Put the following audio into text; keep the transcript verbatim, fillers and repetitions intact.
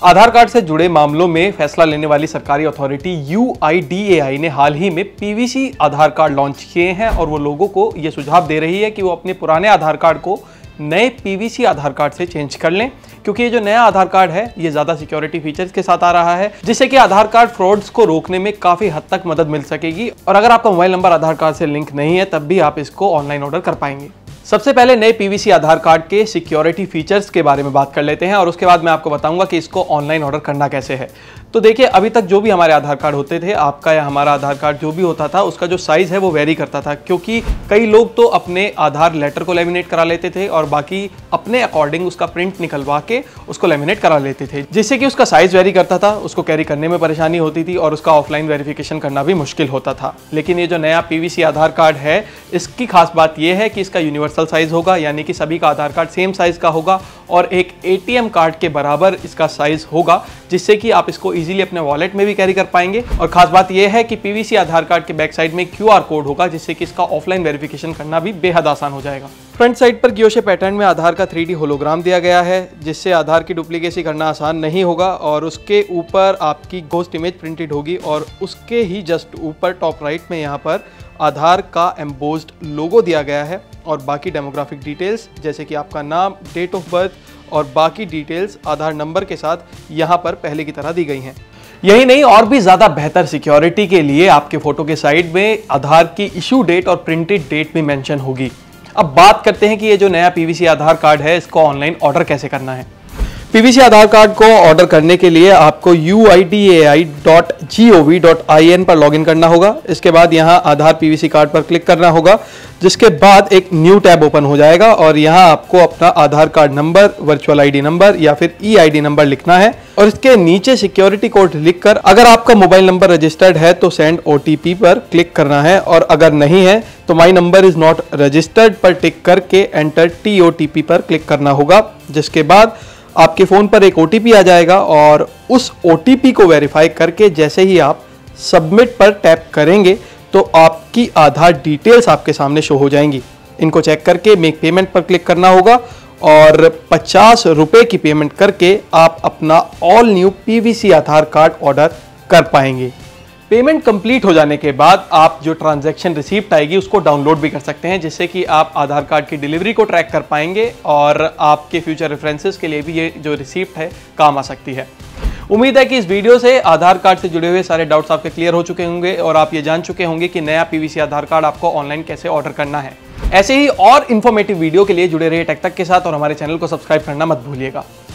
आधार card से जुड़े मामलों में फैसला लेने वाली सरकारी authority U I D A I ने हाल ही में P V C Aadhaar card launch किए हैं और वो लोगों को ये सुझाव दे रही है कि वो अपने पुराने आधार कार्ड को नए P V C Aadhaar card से चेंज कर लें, क्योंकि ये जो नया आधार कार्ड है ये ज़्यादा सिक्योरिटी फीचर्स के साथ आ रहा है, जिससे कि आधार कार्ड फ्रॉड्स को रोकने में काफ़ी हद तक मदद मिल सकेगी। और अगर आपका मोबाइल नंबर आधार कार्ड से लिंक नहीं है तब भी आप इसको ऑनलाइन ऑर्डर कर पाएंगे। सबसे पहले नए P V C Aadhaar card के सिक्योरिटी फीचर्स के बारे में बात कर लेते हैं और उसके बाद मैं आपको बताऊंगा कि इसको ऑनलाइन ऑर्डर करना कैसे है। तो देखिए, अभी तक जो भी हमारे आधार कार्ड होते थे, आपका या हमारा आधार कार्ड जो भी होता था, उसका जो साइज़ है वो वेरी करता था, क्योंकि कई लोग तो अपने आधार लेटर को लेमिनेट करा लेते थे और बाकी अपने अकॉर्डिंग उसका प्रिंट निकलवा के उसको लेमिनेट करा लेते थे, जिससे कि उसका साइज़ वेरी करता था, उसको कैरी करने में परेशानी होती थी और उसका ऑफलाइन वेरिफिकेशन करना भी मुश्किल होता था। लेकिन ये जो नया P V C Aadhaar card है, इसकी खास बात यह है कि इसका यूनिवर्सल साइज़ होगा, यानी कि सभी का आधार कार्ड सेम साइज़ का होगा और एक ए टी एम कार्ड के बराबर इसका साइज़ होगा, जिससे कि आप इसको इजीली अपने वॉलेट में भी कैरी कर पाएंगे। और खास बात यह है कि P V C Aadhaar card के बैक साइड में क्यू आर कोड होगा, जिससे कि इसका ऑफलाइन वेरिफिकेशन करना भी बेहद आसान हो जाएगा। फ्रंट साइड पर कियोशे पैटर्न में आधार का थ्री डी होलोग्राम दिया गया है, जिससे आधार की डुप्लीकेसी करना आसान नहीं होगा और उसके ऊपर आपकी घोस्ट इमेज प्रिंटेड होगी और उसके ही जस्ट ऊपर टॉप राइट में यहाँ पर आधार का एम्बोज्ड लोगो दिया गया है और बाकी डेमोग्राफिक डिटेल्स जैसे कि आपका नाम, डेट ऑफ बर्थ और बाकी डिटेल्स आधार नंबर के साथ यहाँ पर पहले की तरह दी गई हैं। यही नहीं, और भी ज़्यादा बेहतर सिक्योरिटी के लिए आपके फोटो के साइड में आधार की इशू डेट और प्रिंटेड डेट भी मेंशन होगी। अब बात करते हैं कि ये जो नया P V C Aadhaar card है, इसको ऑनलाइन ऑर्डर कैसे करना है। P V C Aadhaar card को ऑर्डर करने के लिए आपको U I D A I dot G O V dot I N पर लॉगिन करना होगा। इसके बाद यहाँ Aadhaar P V C card पर क्लिक करना होगा, जिसके बाद एक न्यू टैब ओपन हो जाएगा और यहाँ आपको अपना Aadhaar card number, virtual I D number या फिर ई आई डी नंबर लिखना है और इसके नीचे सिक्योरिटी कोड लिखकर अगर आपका मोबाइल नंबर रजिस्टर्ड है तो सेंड ओ टी पी पर क्लिक करना है और अगर नहीं है तो my number is not registered पर टिक करके enter T O T P पर क्लिक करना होगा, जिसके बाद आपके फ़ोन पर एक ओ टी पी आ जाएगा और उस ओ टी पी को वेरीफाई करके जैसे ही आप सबमिट पर टैप करेंगे तो आपकी आधार डिटेल्स आपके सामने शो हो जाएंगी। इनको चेक करके मेक पेमेंट पर क्लिक करना होगा और पचास रुपये की पेमेंट करके आप अपना all new P V C Aadhaar card order कर पाएंगे। पेमेंट कंप्लीट हो जाने के बाद आप जो ट्रांजैक्शन रिसीप्ट आएगी उसको डाउनलोड भी कर सकते हैं, जिससे कि आप आधार कार्ड की डिलीवरी को ट्रैक कर पाएंगे और आपके फ्यूचर रेफरेंसेस के लिए भी ये जो रिसीप्ट है काम आ सकती है। उम्मीद है कि इस वीडियो से आधार कार्ड से जुड़े हुए सारे डाउट्स आपके क्लियर हो चुके होंगे और आप ये जान चुके होंगे कि नया P V C Aadhaar card आपको ऑनलाइन कैसे ऑर्डर करना है। ऐसे ही और इन्फॉर्मेटिव वीडियो के लिए जुड़े रहिए टेक तक के साथ और हमारे चैनल को सब्सक्राइब करना मत भूलिएगा।